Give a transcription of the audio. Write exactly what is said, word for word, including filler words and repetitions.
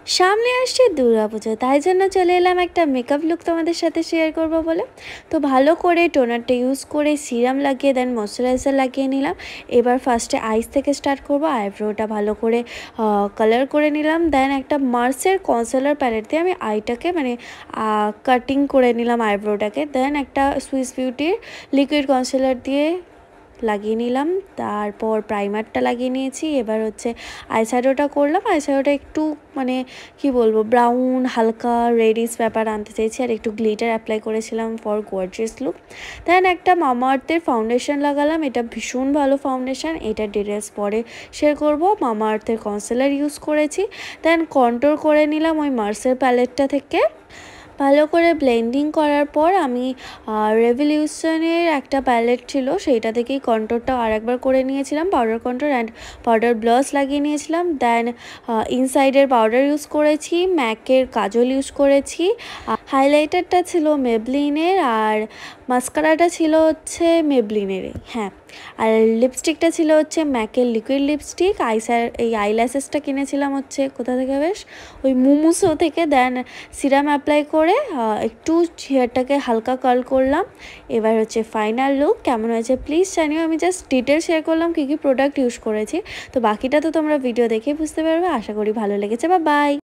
সামনে আসছে দুর্গাপুজো, তাই জন্য চলে এলাম একটা মেকআপ লুক তোমাদের সাথে শেয়ার করব বলে। তো ভালো করে টোনারটা ইউজ করে সিরাম লাগিয়ে দেন ময়শ্চারাইজার লাগিয়ে নিলাম। এবার ফার্স্টে আইস থেকে স্টার্ট করব। আইব্রোটা ভালো করে কালার করে নিলাম। দেন একটা মার্সের কনসিলার প্যালেট দিয়ে আমি আইটাকে মানে কাটিং করে নিলাম আইব্রোটাকে। দেন একটা সুইস বিউটির লিকুইড কনসিলার দিয়ে লাগিয়ে নিলাম। তারপর প্রাইমারটা লাগিয়ে নিয়েছি। এবার হচ্ছে আইশ্যাডোটা করলাম। আইশ্যাডোটা একটু মানে কি বলবো, ব্রাউন হালকা রেডিশ ব্যাপার আনতে চেয়েছি, আর একটু গ্লিটার অ্যাপ্লাই করেছিলাম ফর গর্জিয়াস লুক। দেন একটা মামা আর্থের ফাউন্ডেশন লাগালাম। এটা ভীষণ ভালো ফাউন্ডেশন, এটা ডিটেলস পরে শেয়ার করব। মামা আর্থের কনসিলার ইউজ করেছি। দেন কন্ট্রোল করে নিলাম ওই মার্সের প্যালেটটা থেকে। ভালো করে ব্লেন্ডিং করার পর আমি রেভলিউশনের একটা প্যালেট ছিল, সেইটা থেকেই কন্ট্রোরটা আর একবার করে নিয়েছিলাম, powder contour and powder blush লাগিয়ে নিয়েছিলাম। দেন ইনসাইডের পাউডার ইউজ করেছি, ম্যাকের কাজল ইউজ করেছি, হাইলাইটারটা ছিল মেবলিনের, আর মাস্কারাটা ছিল হচ্ছে মেবলিনেরই, হ্যাঁ। আর লিপস্টিকটা ছিল হচ্ছে ম্যাকের লিকুইড লিপস্টিক। আইসার এই আইল্যাশেসটা কিনেছিলাম হচ্ছে কোথা থেকে, বেশ ওই মুমুসো থেকে। দেন সিরাম অ্যাপ্লাই করে একটু হেয়ারটাকে হালকা কার্ল করলাম। এবার হচ্ছে ফাইনাল লুক কেমন হয়েছে প্লিজ জানিও। আমি জাস্ট ডিটেল শেয়ার করলাম কী কী প্রোডাক্ট ইউজ করেছি, তো বাকিটা তো তোমরা ভিডিও দেখেই বুঝতে পারবে। আশা করি ভালো লেগেছে। বা বাই।